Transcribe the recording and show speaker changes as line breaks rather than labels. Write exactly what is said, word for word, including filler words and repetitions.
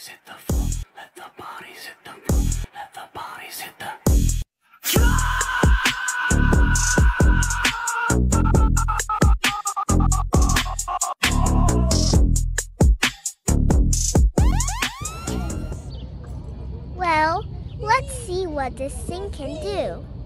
bodies hit the floor. Let the bodies hit the floor. Let the bodies hit the
Well, let's see what this thing can do.